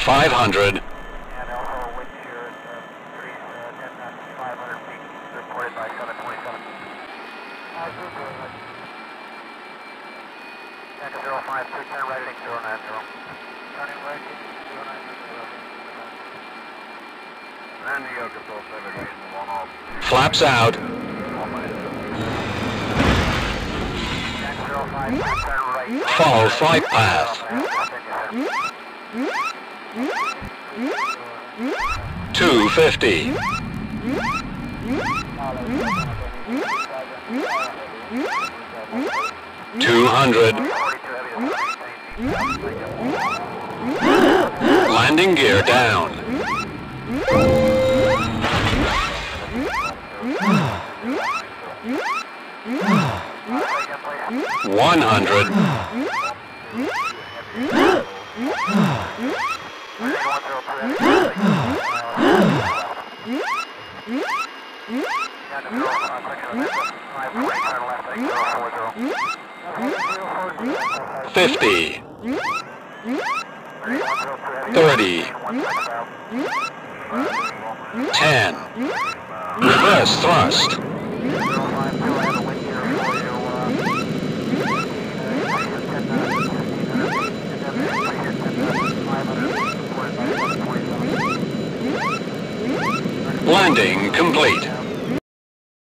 500. And also wind shear at 10 knots, 500 feet, reported by 727. Tango 05, 210, right heading 090. Turning right heading 090. And the control 7 reason 1 off. Flaps out. Tango 05, 210, right. Follow flight path. 250. 200. Landing gear down. 100. 50. 30. 10. Reverse thrust. 'Landing complete.